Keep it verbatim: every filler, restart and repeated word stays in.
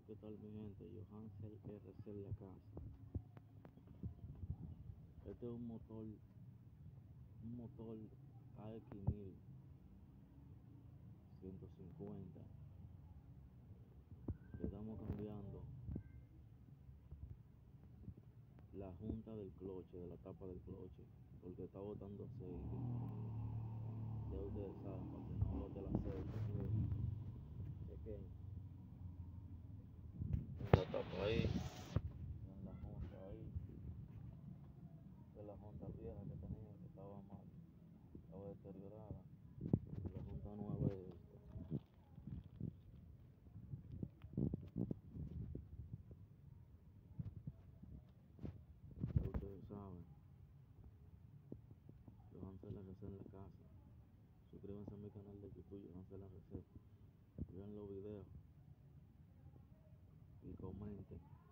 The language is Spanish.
¿qué tal mi gente? Johansel R C en la casa. Este es un motor, un motor A X mil ciento cincuenta. Le estamos cambiando la junta del cloche, de la tapa del cloche, porque está botando aceite. Ya ustedes saben, para que no bote el aceite. Chequen en la tapa ahí, en la junta ahí. Esta es la junta vieja que tenía, que estaba mal, estaba deteriorada. La junta nueva es esta. Ya ustedes saben, Johansel R C en la casa. Suscríbanse a mi canal de YouTube, Johansel R C. Vean los videos y comenten.